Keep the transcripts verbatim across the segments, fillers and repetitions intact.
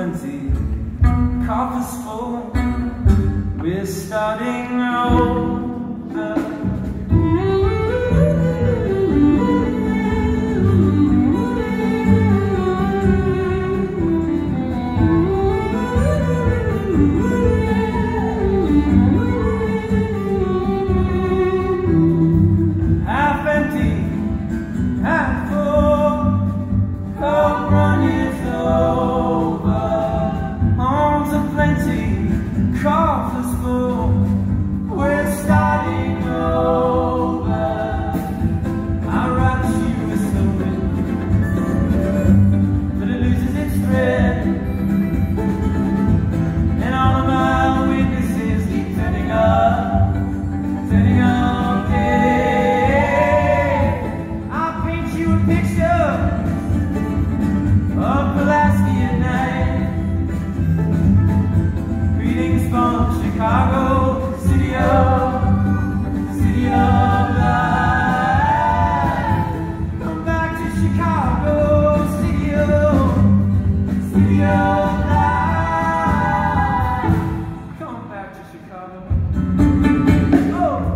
plenty, coffers full, we're starting over. Half empty, half full, cold run is over. Homes are plenty, coffers full, we're starting over. I write you a story, but it loses its thread, and all of my weaknesses keep turning up, turning up dead. I'll paint you a picture of Pulaski at night. Greetings from Chicago, city of, city of light. Come back to Chicago, city of, city of light. Come back to Chicago. Oh.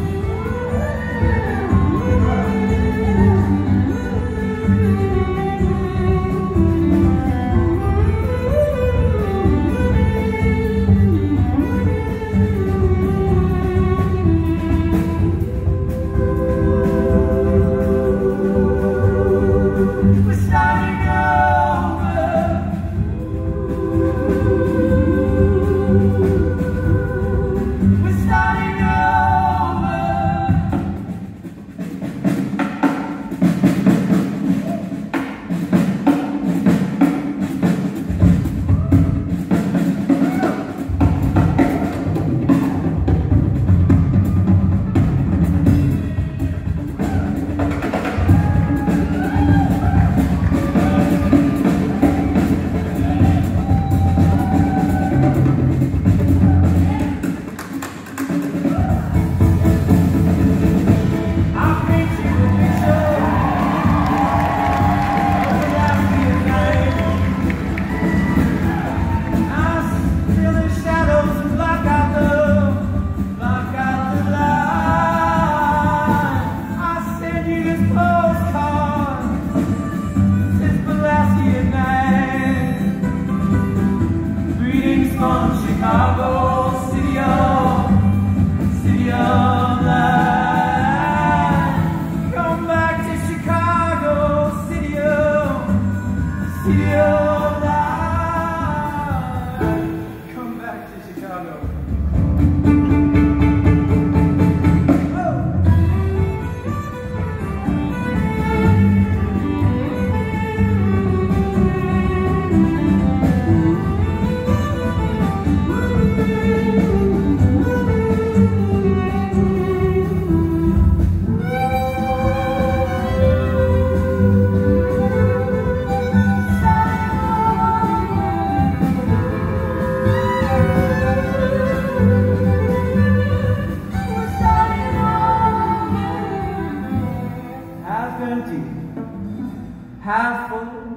Chicago, city of, city of light. Come back to Chicago, city of, city of light. Come back to Chicago. Half empty, half full,